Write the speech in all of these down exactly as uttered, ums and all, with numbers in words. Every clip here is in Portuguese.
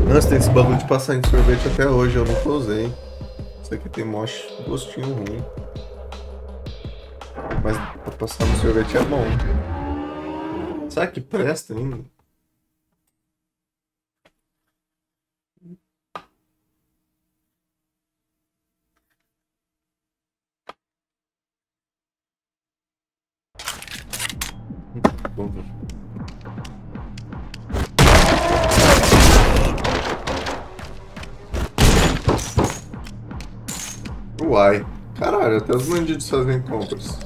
Nossa, tem esse bagulho de passar em sorvete até hoje, eu nunca usei. Isso aqui tem mó gostinho ruim. Mas pra passar no sorvete é bom. Será que presta ainda? Vamos ver. Uai. Caralho, até os bandidos fazem compras.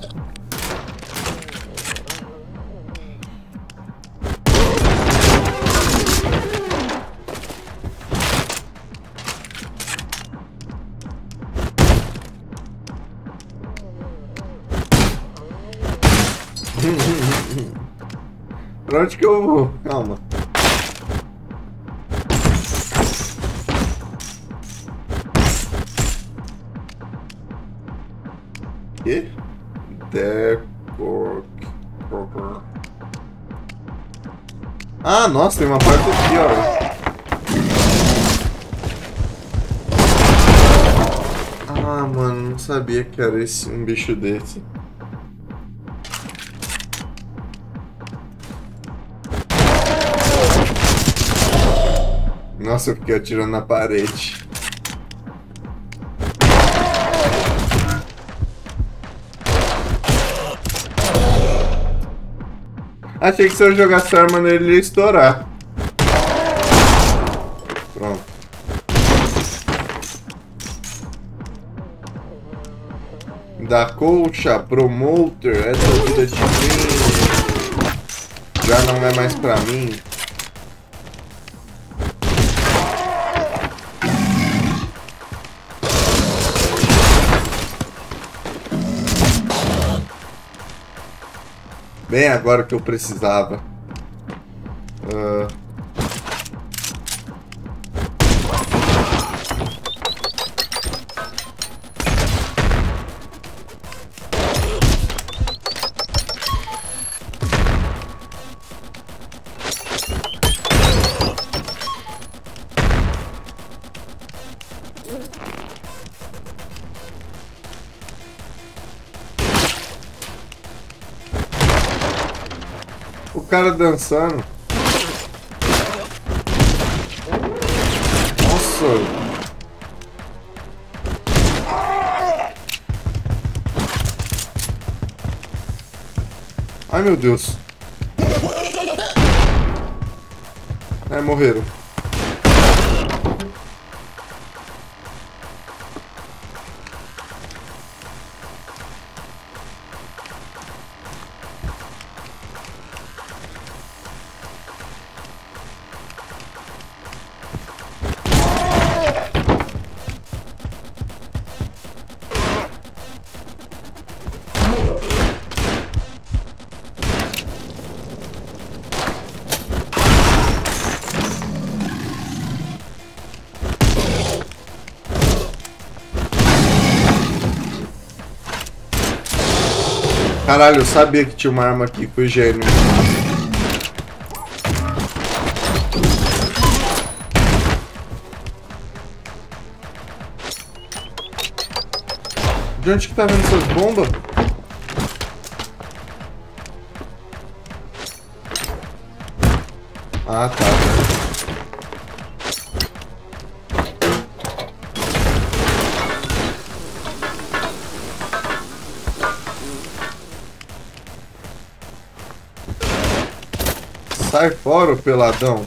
Pra onde que eu vou? Calma. Que? Decor... Ah, nossa, tem uma parte aqui, ó. Ah, mano, não sabia que era esse, um bicho desse. Nossa, eu fiquei atirando na parede. Achei que se eu jogasse arma nele, ele ia estourar. Pronto. Da colcha, promoter, essa vida de mim já não é mais pra mim. Bem agora que eu precisava. Uh... O cara dançando. Nossa. Ai, meu Deus. É, morreram. Caralho, eu sabia que tinha uma arma aqui, foi gênio. De onde que tá vendo essas bombas? Ah, tá. Sai fora, ô peladão.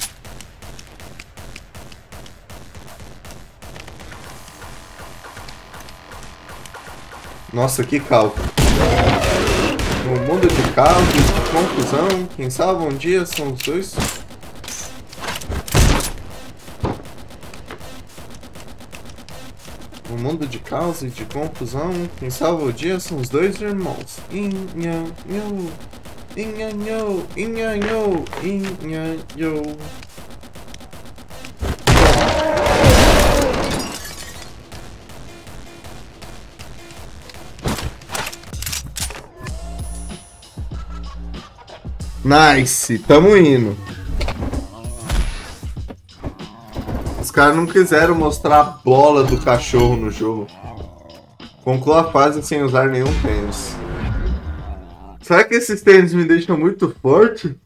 Nossa, que calco. No mundo de caos e de confusão, quem salva um dia são os dois. No mundo de caos e de confusão, quem salva o dia são os dois irmãos. Inhanhou, inhanhou, inhanhou, inhanhou. Nice, tamo indo. caras não quiseram mostrar a bola do cachorro no jogo. Conclua a fase sem usar nenhum tênis. Será que esses tênis me deixam muito forte?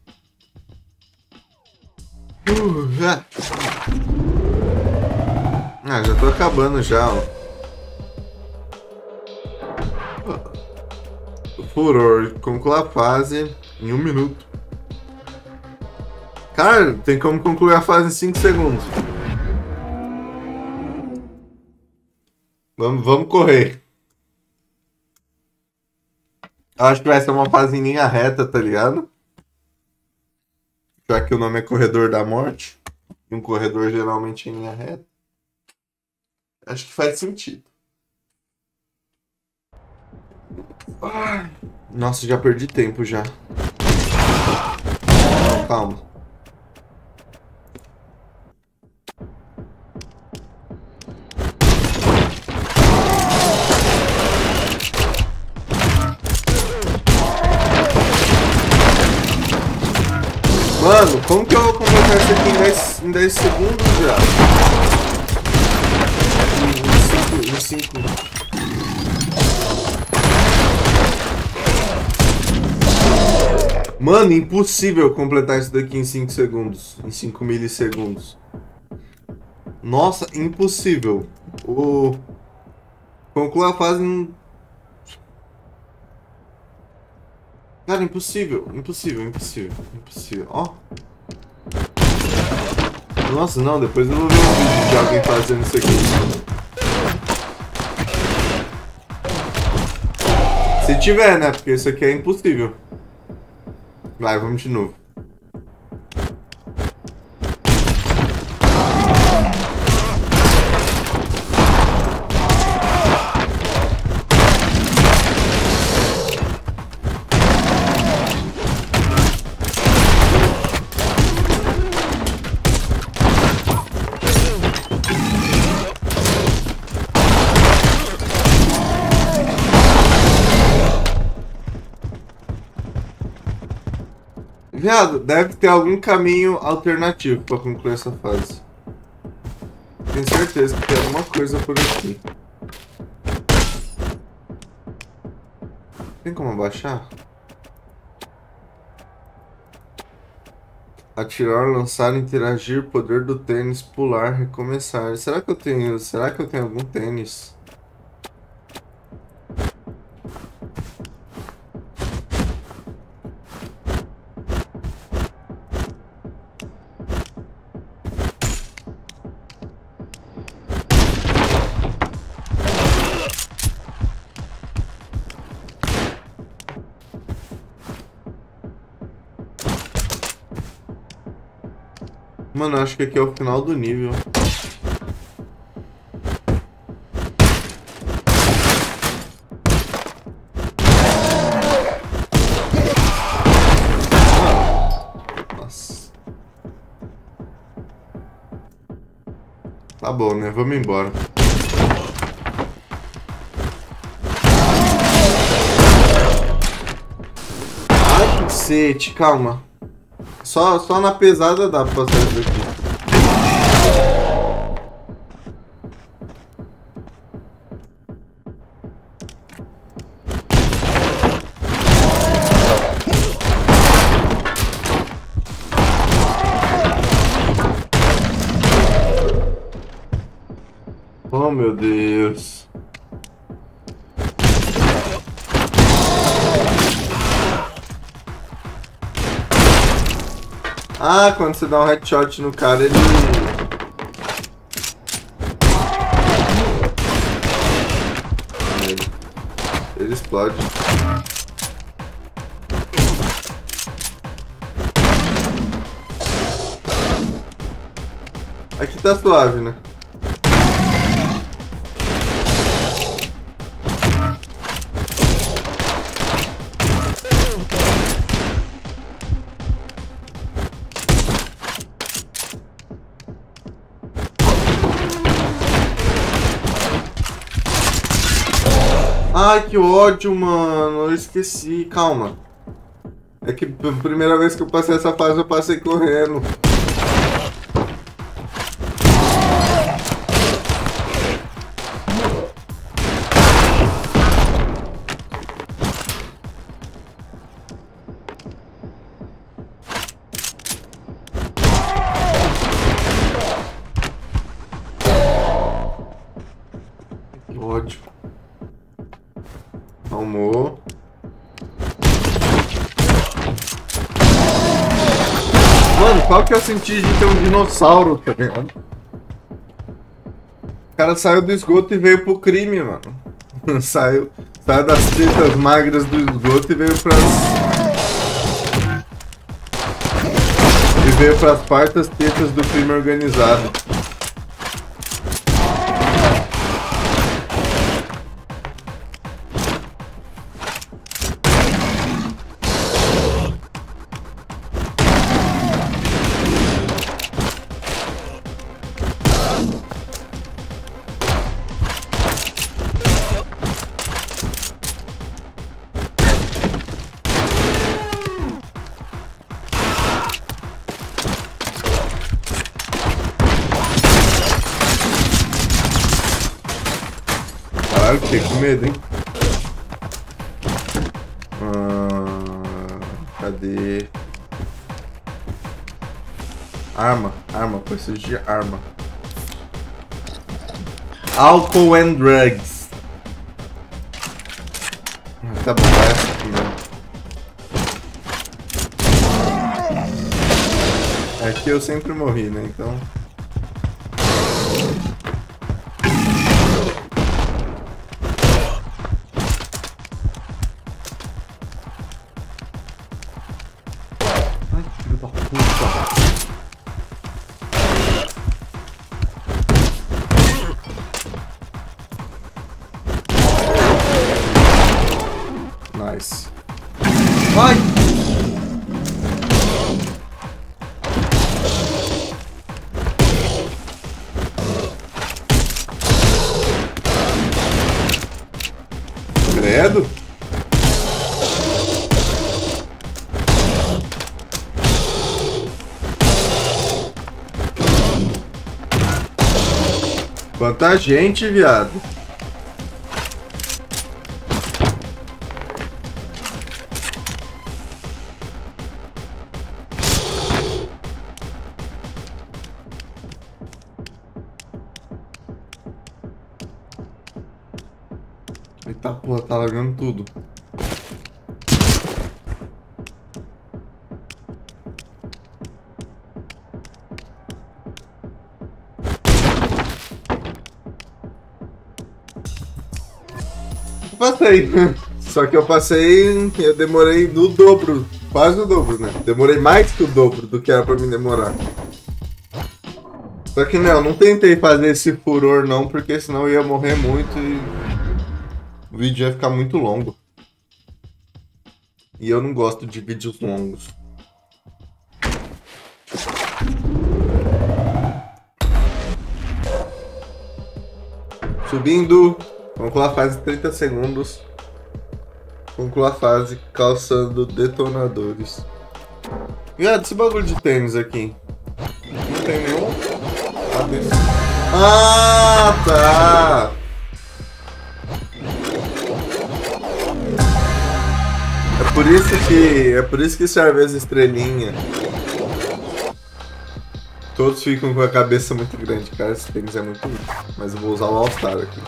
Uh, já. Ah, já tô acabando já, ó. Furor, conclua a fase em um minuto. Cara, tem como concluir a fase em cinco segundos. Vamos, vamos correr. Acho que vai ser uma fase em linha reta, tá ligado? Já que o nome é Corredor da Morte. E um corredor geralmente em linha reta. Acho que faz sentido. Ai. Nossa, já perdi tempo já. Não, calma. Mano, como que eu vou completar isso aqui em dez, em dez segundos já? Em cinco. Mano, impossível completar isso daqui em cinco segundos. Em cinco milissegundos. Nossa, impossível. O... Conclua a fase em... Cara, impossível. Impossível, impossível. Impossível. Ó. Nossa, não. Depois eu vou ver um vídeo de alguém fazendo isso aqui. Se tiver, né? Porque isso aqui é impossível. Vai, vamos de novo. Viado, deve ter algum caminho alternativo pra concluir essa fase. Tenho certeza que tem alguma coisa por aqui. Tem como abaixar? Atirar, lançar, interagir, poder do tênis, pular, recomeçar. Será que eu tenho, será que eu tenho algum tênis? Mano, acho que aqui é o final do nível. Nossa. Tá bom, né? Vamos embora. Ai, cacete, calma. Só, só na pesada dá pra fazer isso aqui. Oh, meu Deus. Ah, quando você dá um headshot no cara, ele... Ele, ele explode. Aqui tá suave, né? Ai, que ódio, mano. Eu esqueci. Calma. É que a primeira vez que eu passei essa fase, eu passei correndo. Tomou. Mano, qual que é o sentido de ter um dinossauro, tá ligado? O cara saiu do esgoto e veio pro crime, mano. Saiu, saiu das tetas magras do esgoto e veio pras... E veio pras fartas tetas do crime organizado. Caralho, fiquei com medo, hein? Ah, cadê? Arma, arma, preciso de arma. Alcohol and drugs. Tá bom, vai essa aqui mesmo. Aqui eu sempre morri, né? Então. Nice. Vai! Credo! Quanta gente, viado! Eita porra, tá lagando tudo. Eu passei. Só que eu passei, eu demorei no dobro, quase o dobro, né? Demorei mais que o dobro do que era pra me demorar. Só que não, não tentei fazer esse furor não, porque senão eu ia morrer muito e o vídeo ia ficar muito longo. E eu não gosto de vídeos longos. Subindo. Conclua a fase trinta segundos. Conclua a fase calçando detonadores. Viado, esse bagulho de tênis aqui. Não tem nenhum. Ah, tá. É por isso que. É por isso que serve as estrelinhas. Todos ficam com a cabeça muito grande, cara. Esse tênis é muito lindo. Mas eu vou usar o All-Star aqui.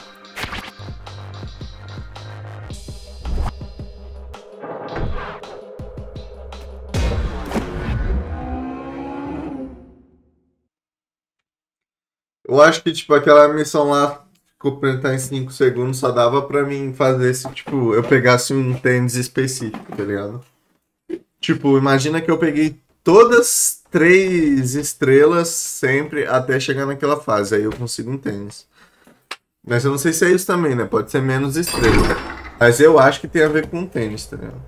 Eu acho que, tipo, aquela missão lá, completar em cinco segundos, só dava pra mim fazer se, tipo, eu pegasse um tênis específico, tá ligado? Tipo, imagina que eu peguei todas três estrelas sempre até chegar naquela fase, aí eu consigo um tênis. Mas eu não sei se é isso também, né? Pode ser menos estrelas. Mas eu acho que tem a ver com um tênis, tá ligado?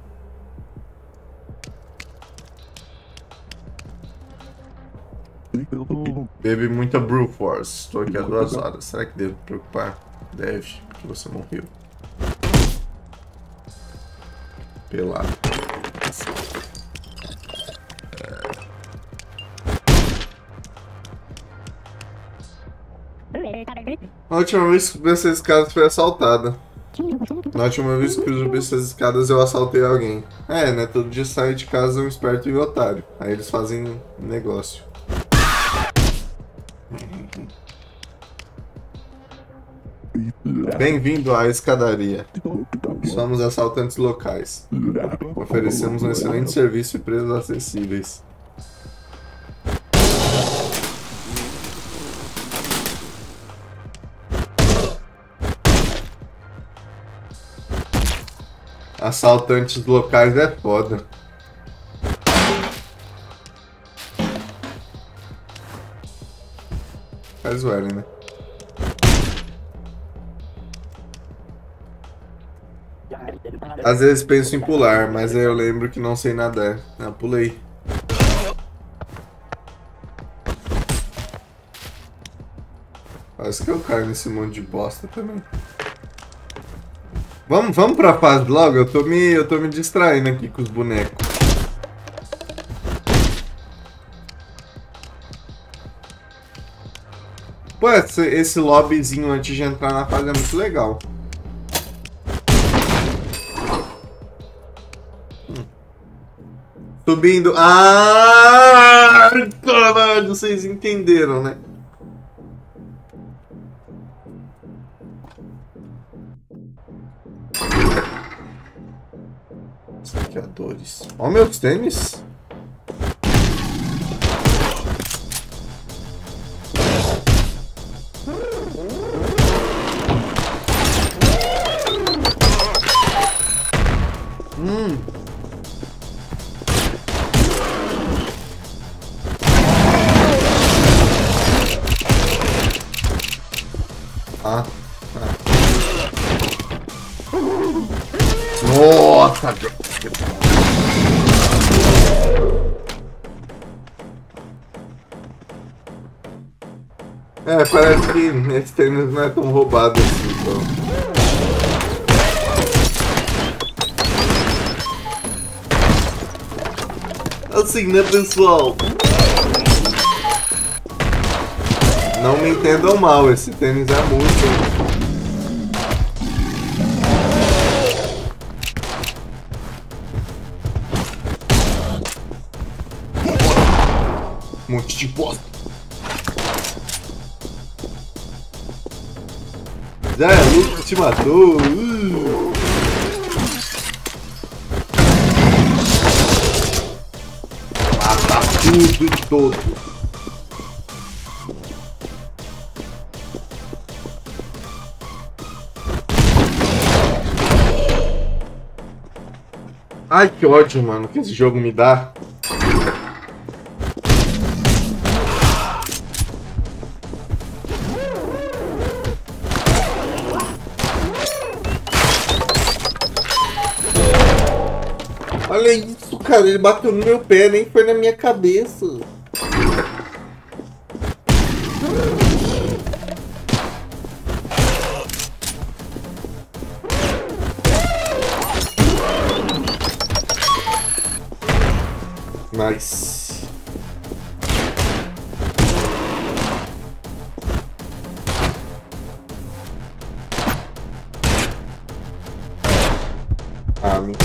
Bebi muita Brew Force. Estou aqui há duas horas. Será que devo me preocupar? Deve, porque você morreu. Pelado. A última vez que subi essas escadas foi assaltada. Na última vez que subi essas escadas eu assaltei alguém. É, né? Todo dia saio de casa um esperto e um otário. Aí eles fazem negócio. Bem-vindo à escadaria. Somos assaltantes locais. Oferecemos um excelente serviço e preços acessíveis. Assaltantes locais é foda. Faz o L, né? Às vezes penso em pular, mas aí eu lembro que não sei nadar. Ah, pulei. Quase que eu caio nesse monte de bosta também. Vamos, vamos pra fase logo? Eu tô me, eu tô me distraindo aqui com os bonecos. Pô, esse, esse lobbyzinho antes de entrar na fase é muito legal. Hum. Subindo. Ah! Caralho, vocês entenderam, né? Saqueadores. Ó, meus tênis. Hum. Ah. Ah. Nossa! É, parece que esse tênis não é tão roubado assim, então. Assim, né, pessoal? Não me entendam mal, esse tênis é muito... Um monte de bosta. Já é, Luke te matou. Uh. Mata tudo e todo. Ai, que ódio, mano, que esse jogo me dá. Olha isso, cara, ele bateu no meu pé, nem foi na minha cabeça. Nice. Ah, me...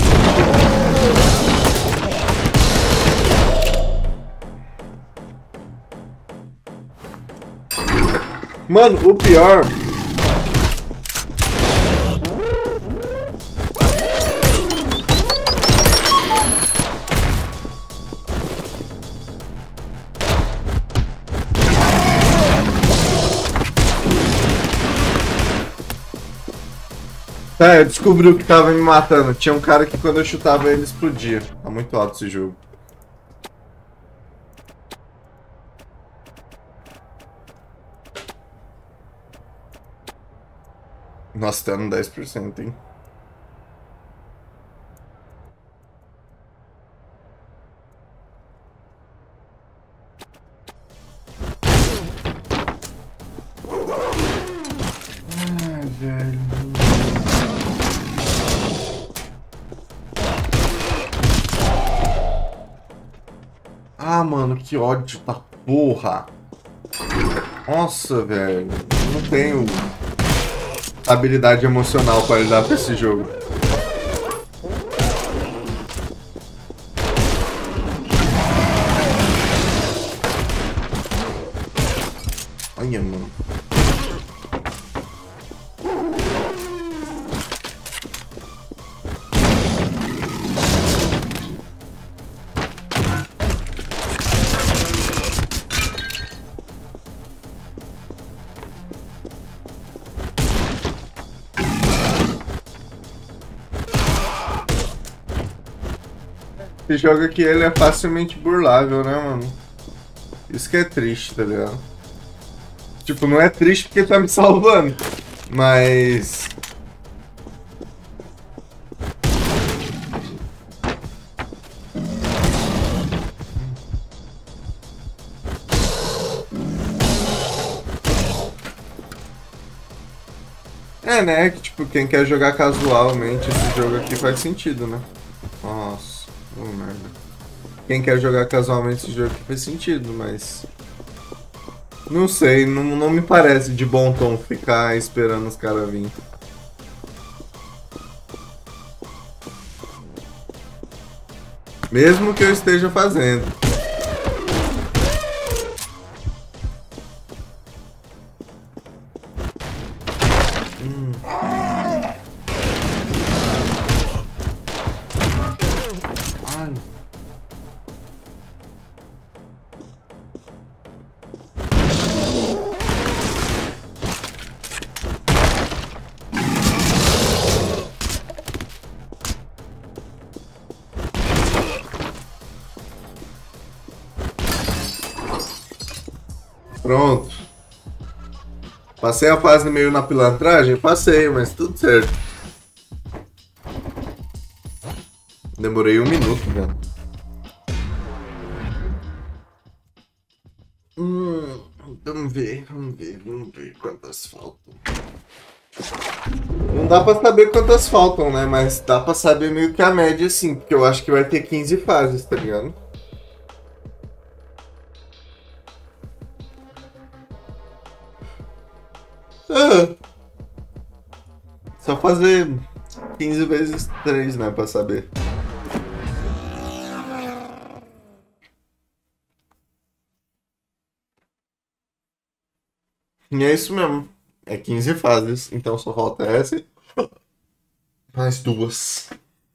Mano, o pior... É, eu descobri o que tava me matando. Tinha um cara que quando eu chutava ele explodia. Tá muito alto esse jogo. Nossa, tá no dez por cento, hein? Ai, velho. Ah, mano, que ódio da porra. Nossa, velho. Não tenho habilidade emocional para lidar com esse jogo. Olha, mano. Esse jogo aqui, ele é facilmente burlável, né, mano? Isso que é triste, tá ligado? Tipo, não é triste porque tá me salvando, mas... É, né? Que, tipo, quem quer jogar casualmente esse jogo aqui faz sentido, né? Nossa, oh, merda. Quem quer jogar casualmente esse jogo aqui faz sentido, mas... Não sei, não, não me parece de bom tom ficar esperando os caras virem. Mesmo que eu esteja fazendo. Hum. Ai. Pronto. Passei a fase meio na pilantragem? Passei, mas tudo certo. Demorei um minuto, velho. Hum, vamos ver, vamos ver, vamos ver quantas faltam. Não dá pra saber quantas faltam, né? Mas dá pra saber meio que a média, sim. Porque eu acho que vai ter quinze fases, tá ligado? Ah, só fazer quinze vezes três, né? Pra saber. E é isso mesmo. É quinze fases. Então só falta essa e mais duas.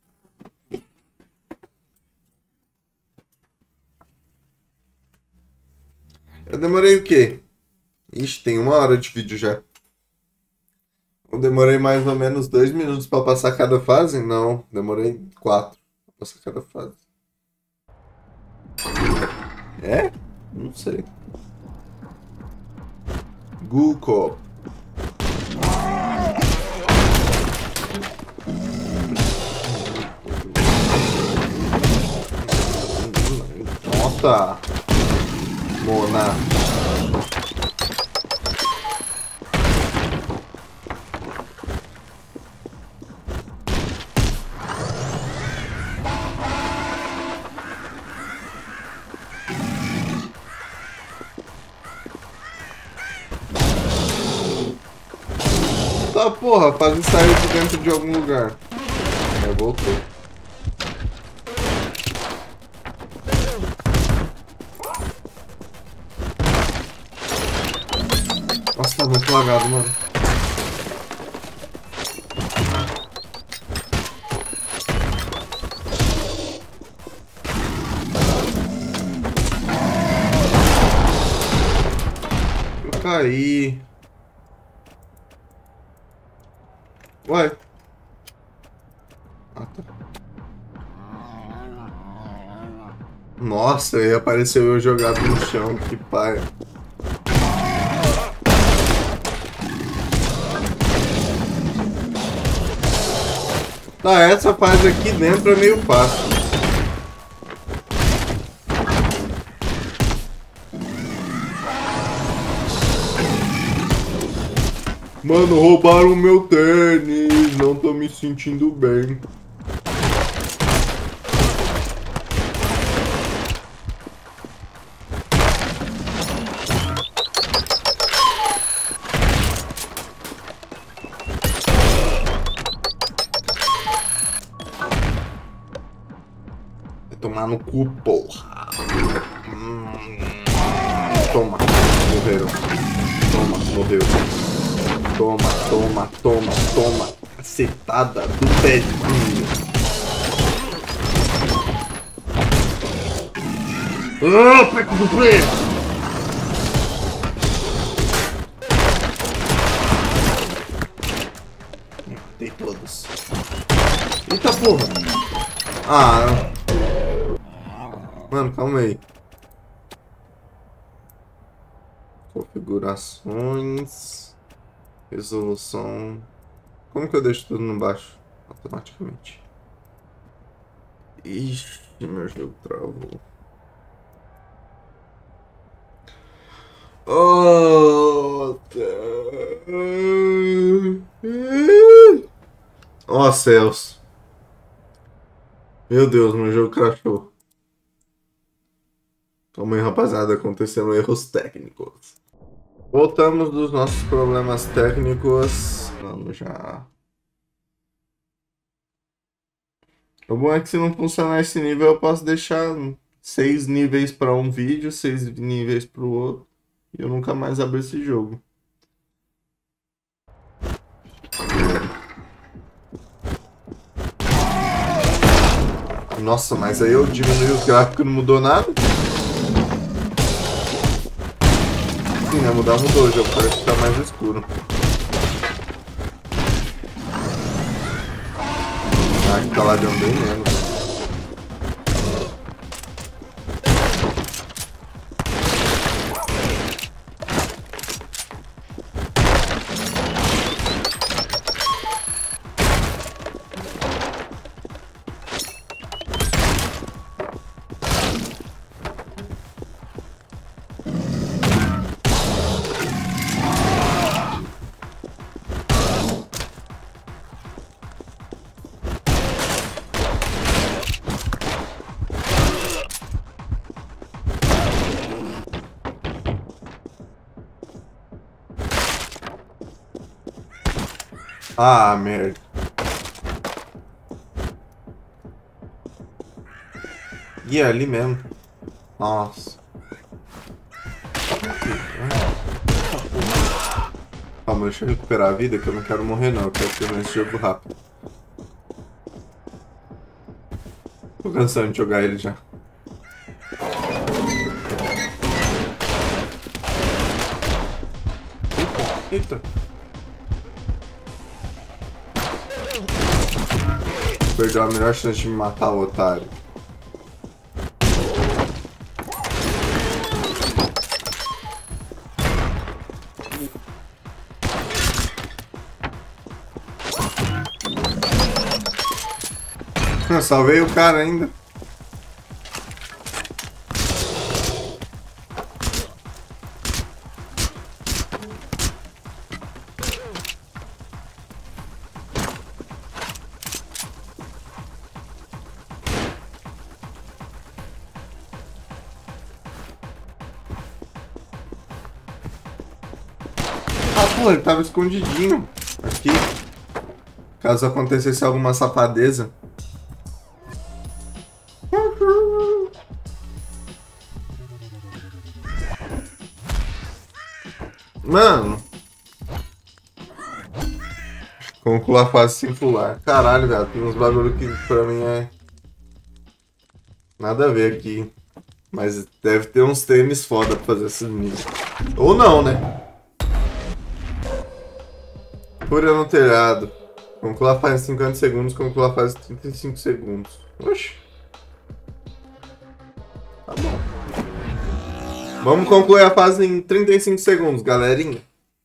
Eu demorei o quê? Ixi, tem uma hora de vídeo já. Eu demorei mais ou menos dois minutos pra passar cada fase? Não, demorei quatro pra passar cada fase. É? Não sei. Google. Nossa! Mona. Tá, porra, quase saiu de dentro de algum lugar. É, voltou. Nossa, tá muito lagado, mano. Eu caí. Ué. Ah, tá. Nossa, aí apareceu eu jogado no chão, que paia. Tá, essa fase aqui dentro é meio fácil. Mano, roubaram meu tênis, não tô me sentindo bem. Vai tomar no cu, porra. Hum, toma, morreram. Toma, morreu. Toma, toma, toma, toma. Cacetada do pezinho. Ah, perto do freio! Matei todos. Eita porra! Ah. Mano, calma aí. Configurações. Resolução. Como que eu deixo tudo no baixo? Automaticamente. Ixi, meu jogo travou. Oh, oh céus. Meu Deus, meu jogo crashou. Calma aí, rapaziada, aconteceram erros técnicos. Voltamos dos nossos problemas técnicos. Vamos já. O bom é que se não funcionar esse nível, eu posso deixar seis níveis para um vídeo, seis níveis para o outro. E eu nunca mais abro esse jogo. Nossa, mas aí eu diminui o gráfico e não mudou nada? Sim, né? Mudar mudou, o jogo parece que tá mais escuro. Ah, que tá lá dando bem menos. Ah, merda. E é ali mesmo. Nossa. Calma, deixa eu recuperar a vida, que eu não quero morrer não. Eu quero terminar esse jogo rápido. Tô cansado de jogar ele já. Eita, eita. Perdeu a melhor chance de me matar o otário. Eu salvei o cara ainda. Ah, pô, ele tava escondidinho aqui. Caso acontecesse alguma safadeza. Mano. Conclua a fase sem pular. Caralho, velho. Tem uns bagulho que pra mim é... nada a ver aqui. Mas deve ter uns tênis foda pra fazer esses níveis. Ou não, né? Fúria no telhado. Conclua a fase em cinquenta segundos, conclua a fase em trinta e cinco segundos. Oxi. Tá bom. Vamos concluir a fase em trinta e cinco segundos, galerinha.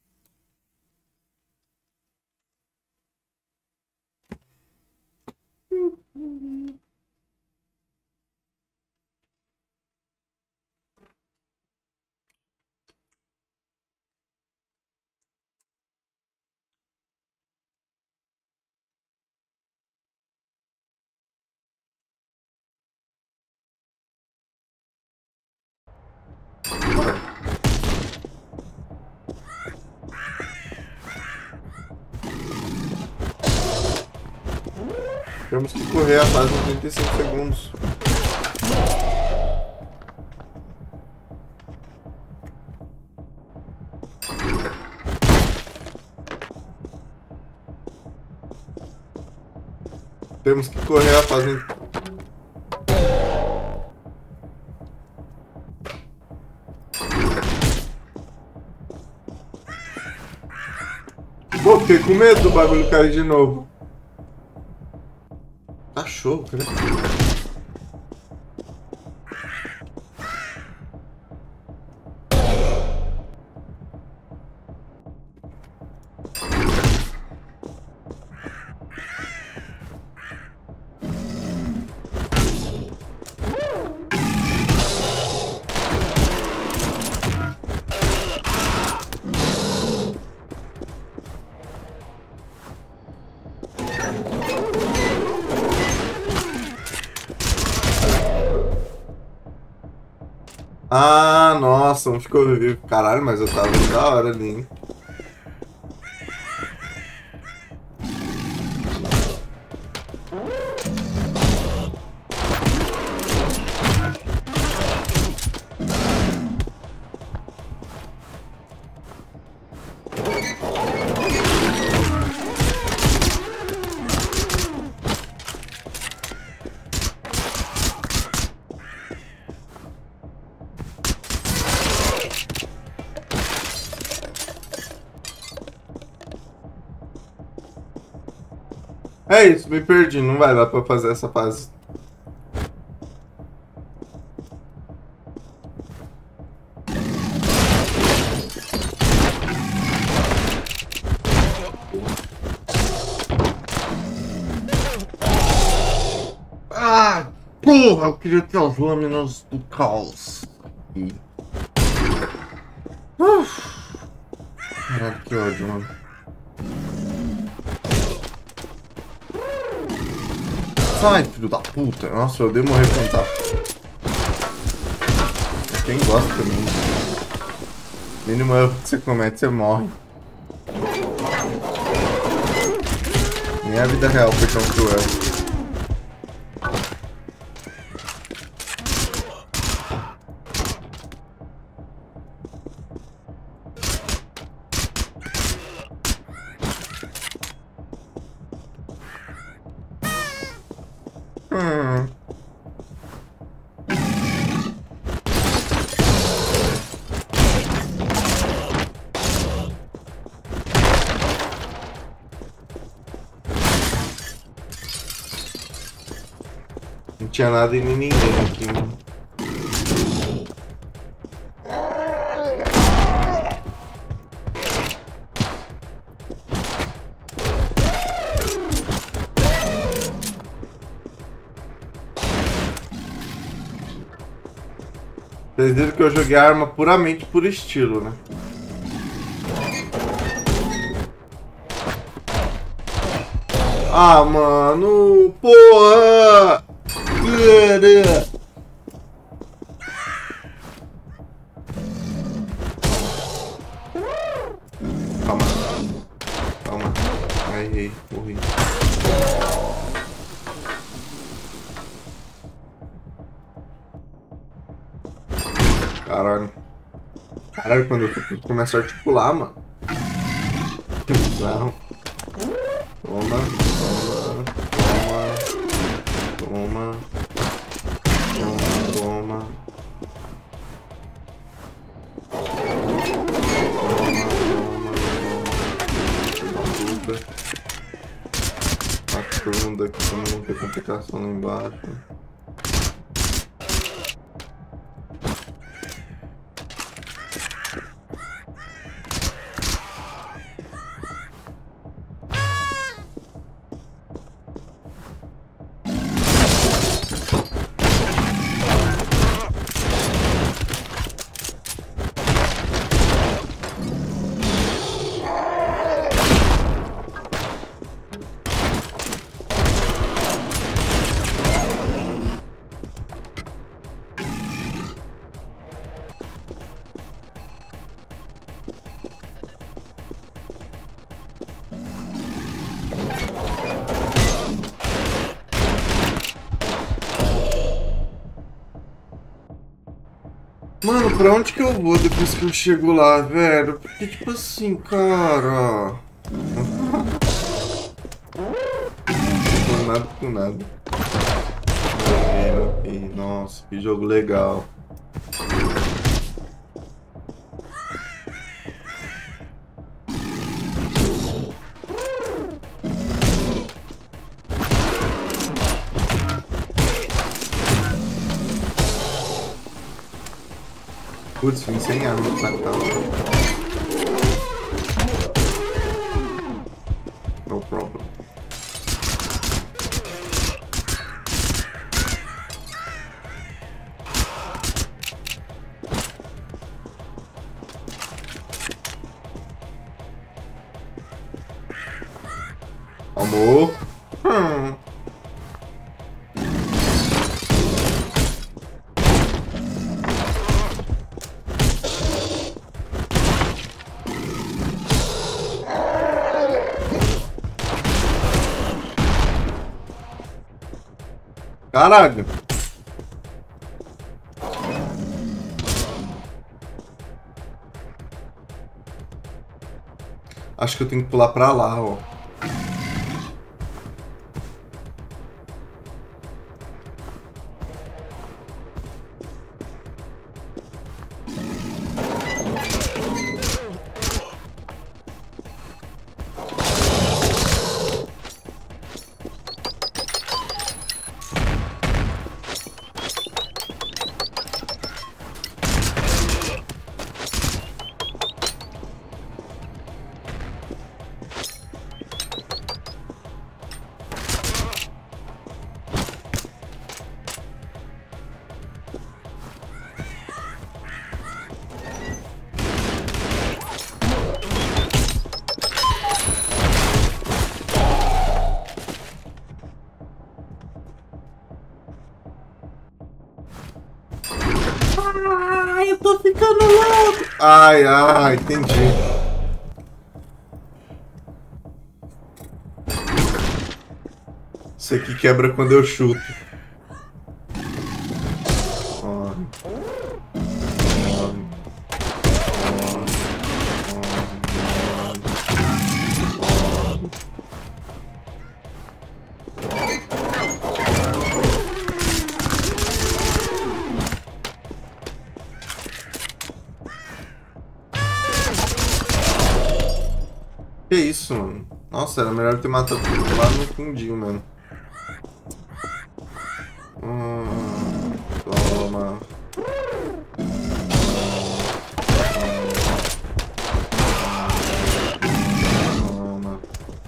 Temos que correr a fase em trinta e cinco segundos. Temos que correr a fase em... Pô, fiquei com medo do bagulho cair de novo. Cachorro, cara. Ah, nossa, um ficou vivo. Caralho, mas eu tava da hora ali, hein? É isso, me perdi. Não vai dar pra fazer essa fase. Ah, porra! Eu queria ter as lâminas do caos. E... Uf. Caralho, que ódio, mano. Sai, filho da puta. Nossa, eu odeio morrer com tá. Quem gosta também. Mínimo erro que você comete, você morre. Nem a vida real foi tão cruel. Hum. Não tinha nada e nem ninguém aqui, mano. Vocês viram que eu joguei a arma puramente por estilo, né? Ah, mano, porra! Cara! Calma. Calma. Ai, errei, morri. Caralho. Caralho, quando eu começo a articular, mano. Não. Toma, toma, toma, toma, toma, toma. Toma, a turma daqui também não tem complicação lá embaixo. Mano, pra onde que eu vou depois que eu chego lá, velho? Porque, tipo assim, cara... Não nada com nada. Ok, ok. Nossa, que jogo legal. Putz, vim sem arma pra cá. No problem. Amor. Hum. Caralho. Acho que eu tenho que pular pra lá, ó. Ai, eu tô ficando louco. Ai, ai, entendi. Isso aqui quebra quando eu chuto. Que isso, mano? Nossa, era melhor ter matado lá no fundinho, mano. Hum, toma. Toma.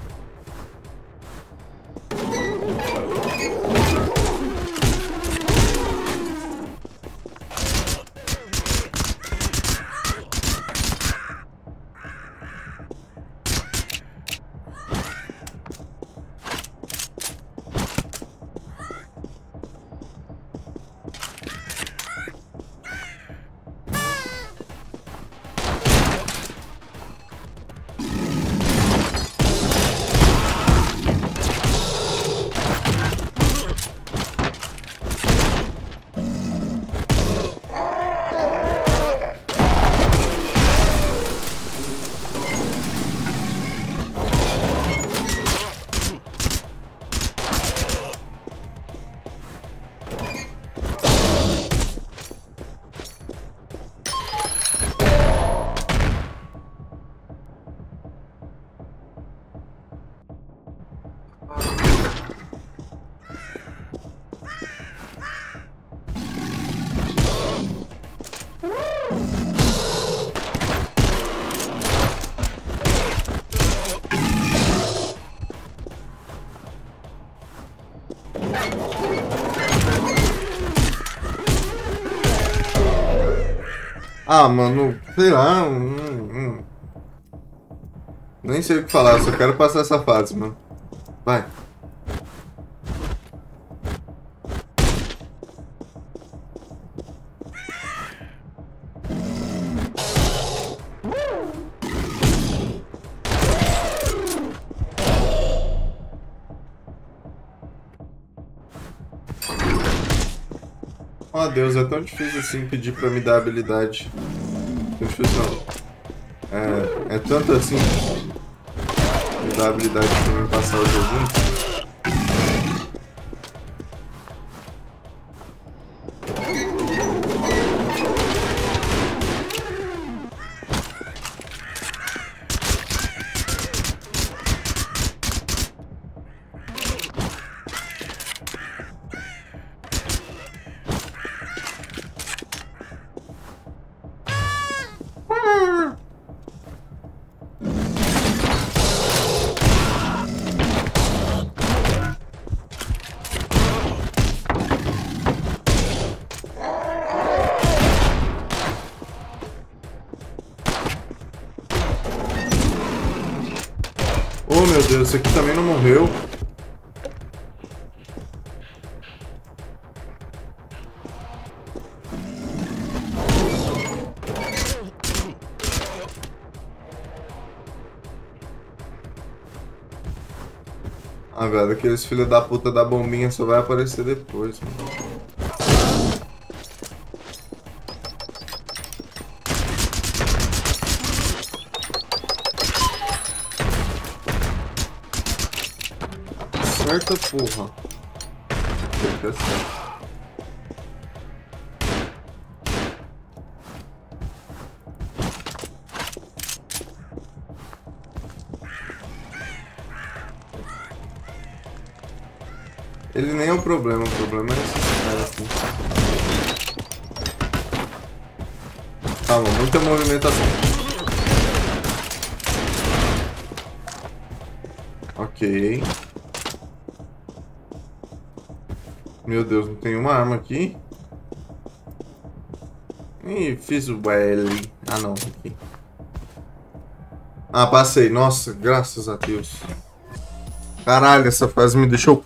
Ah, mano, sei lá. Hum, hum. Nem sei o que falar, só quero passar essa fase, mano. Vai. Oh Deus, é tão difícil assim pedir pra me dar habilidade. Não é difícil não. É, é tanto assim me dar habilidade pra me passar o jogo. Oh meu Deus, esse aqui também não morreu. Ah, velho, aqueles filhos da puta da bombinha só vai aparecer depois, mano. Certa porra. Fica certo. Ele nem é o problema, o problema é esses caras assim. Calma, muita movimentação. Ok. Meu Deus, não tem uma arma aqui? Ih, fiz o L. Ah, não, aqui. Ah, passei. Nossa, graças a Deus. Caralho, essa fase me deixou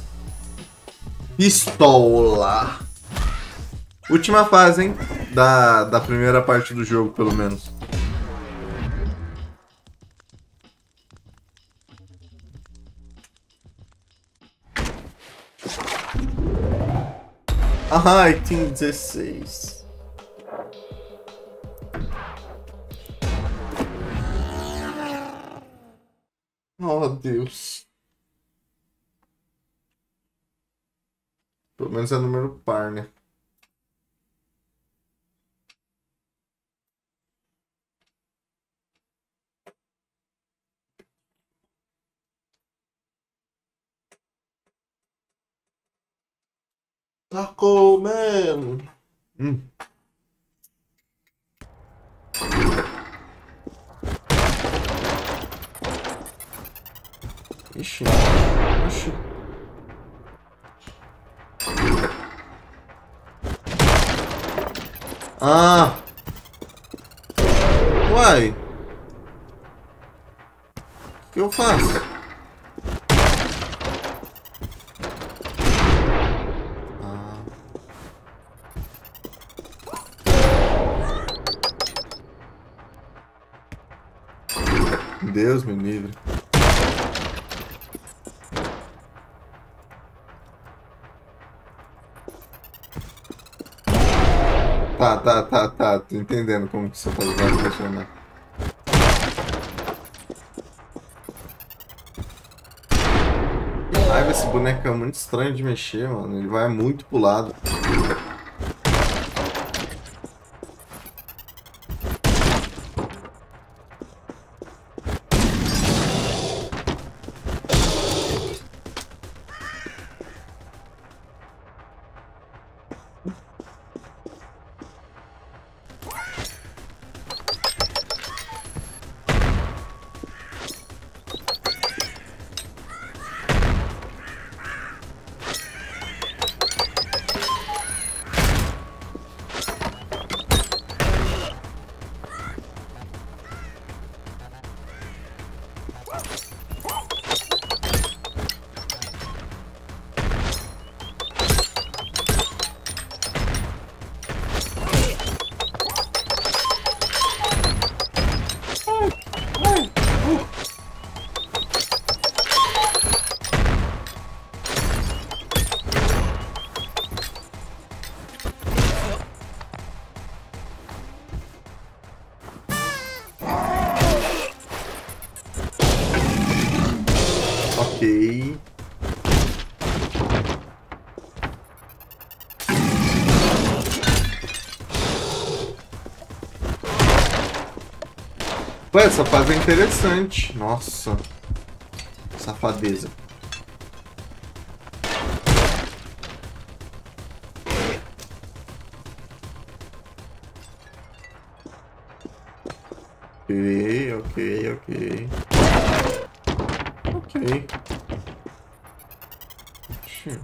pistola. Última fase, hein? Da, da primeira parte do jogo, pelo menos. Ah, item dezesseis. Oh, Deus. Pelo menos é número par, né? Tá comendo. Hum. Ixi. Ixi. Ah. Uai. O que eu faço? Ah. Deus me livre. Tá, tá, tá, tá. Tô entendendo como que você faz vai funcionar. Ai, esse boneco é muito estranho de mexer, mano. Ele vai muito pro lado. Ok. Ué, essa fase é interessante. Nossa. Safadeza. Ok, ok, ok. Ok. Xiii.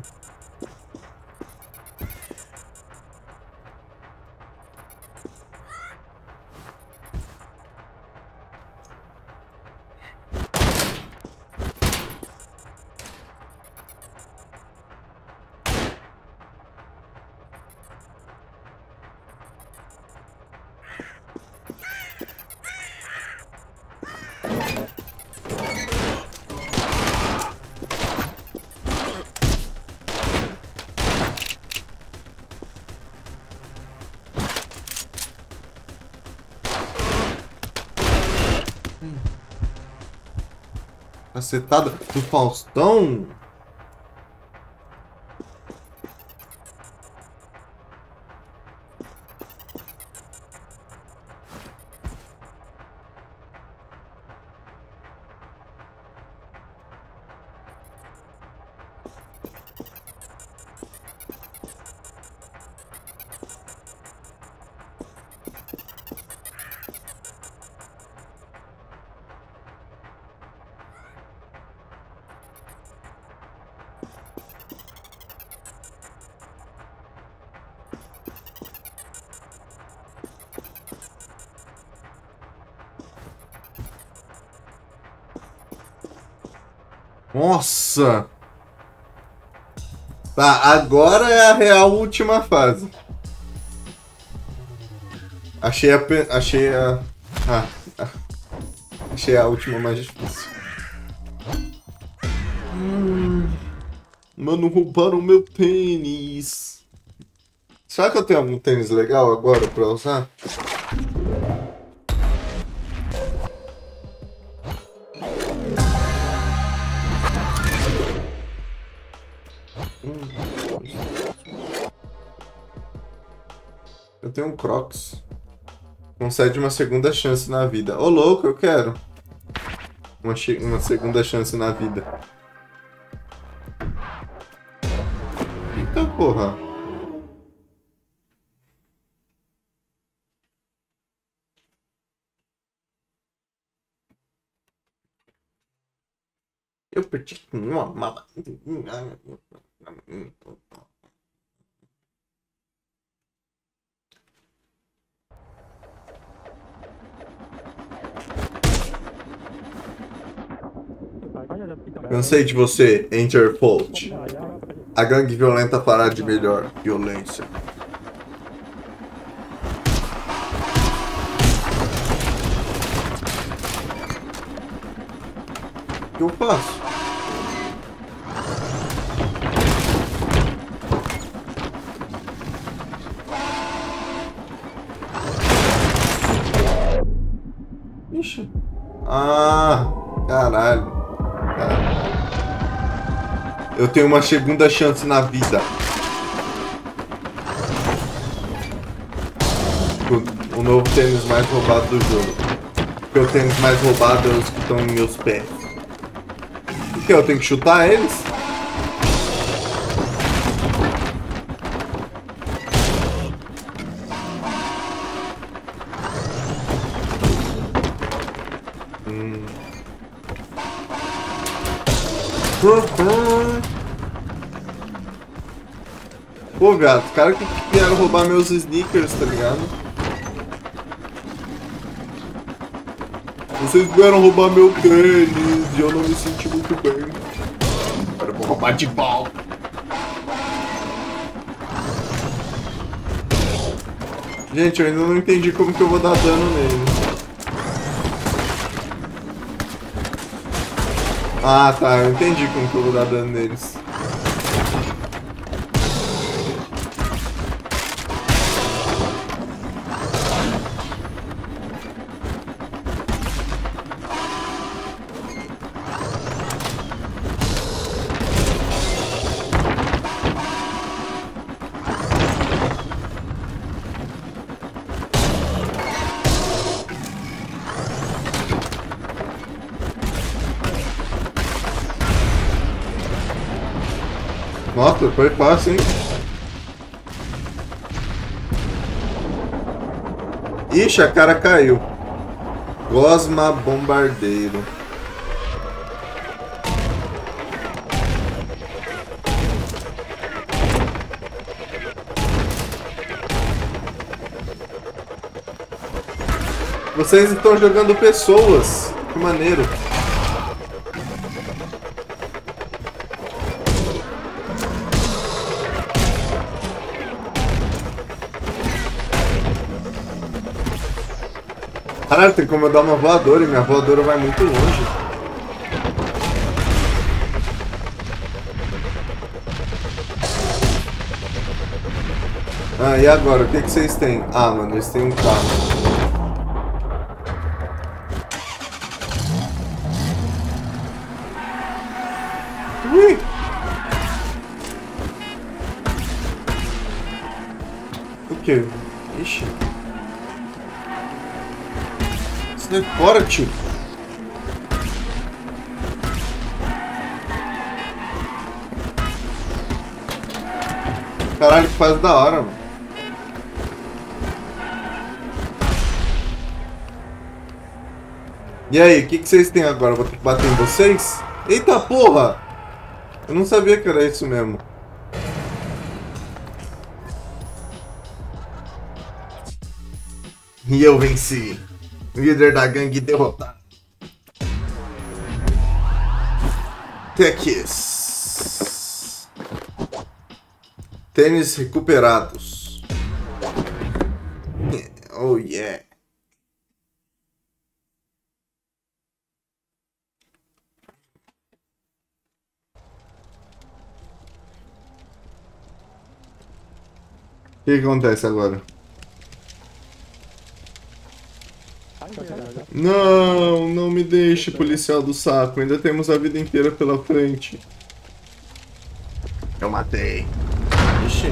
Cacetada do Faustão. Nossa! Tá, agora é a real última fase. Achei a... Achei a... Ah, ah. Achei a última mais difícil. Hum, mano, roubaram meu tênis. Será que eu tenho algum tênis legal agora pra usar? Eu tenho um Crocs. Concede uma segunda chance na vida. Ô, louco, eu quero. Uma, uma segunda chance na vida. Eita porra. Eu perdi uma mala. Cansei de você, Interfault. A gangue violenta fará de melhor violência. O que eu faço? Ixi. Ah, caralho. Eu tenho uma segunda chance na vida. O, o novo tênis mais roubado do jogo. Porque o tênis mais roubado é os que estão em meus pés. O que? Eu tenho que chutar eles? Hum. Pô, gato, os caras que vieram roubar meus sneakers, tá ligado? Vocês vieram roubar meu tênis e eu não me senti muito bem. Agora eu vou roubar de volta. Gente, eu ainda não entendi como que eu vou dar dano nele. Ah, tá, eu entendi como que eu vou dar dano neles. Nossa, foi fácil, hein? Ixi, a cara caiu. Gosma Bombardeiro. Vocês estão jogando pessoas. Que maneiro. Caralho, tem como eu dar uma voadora e minha voadora vai muito longe. Ah, e agora? O que, que vocês têm? Ah, mano, eles têm um carro. Ui! O que? Ixi. Sai fora, tio. Caralho, que faz da hora, mano. E aí, o que, que vocês têm agora? Vou ter que bater em vocês? Eita porra! Eu não sabia que era isso mesmo. E eu venci. Líder da gangue derrotado. Tekis. Tênis recuperados. Oh yeah. O que acontece agora? Não, não me deixe, policial do saco. Ainda temos a vida inteira pela frente. Eu matei. Ixi.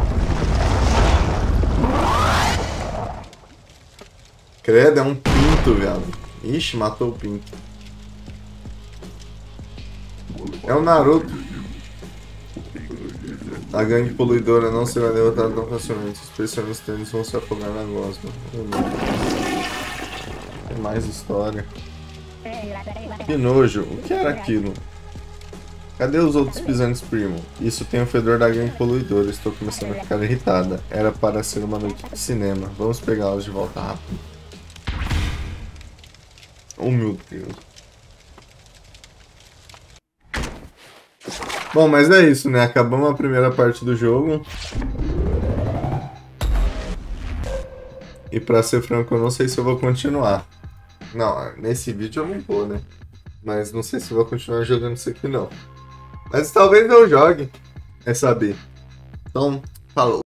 Credo, é um pinto, viado. Ixi, matou o pinto. É o Naruto. A gangue poluidora não será derrotada tão facilmente. Os especialistas vão se afogar na gosma. Tem mais história. Que nojo. O que era aquilo? Cadê os outros pisantes primo? Isso tem o fedor da gangue poluidora. Estou começando a ficar irritada. Era para ser uma noite de cinema. Vamos pegá-los de volta rápido. Oh meu Deus. Bom, mas é isso, né? Acabamos a primeira parte do jogo. E pra ser franco, eu não sei se eu vou continuar. Não, nesse vídeo eu não vou, né? Mas não sei se eu vou continuar jogando isso aqui, não. Mas talvez eu jogue. É saber. Então, falou.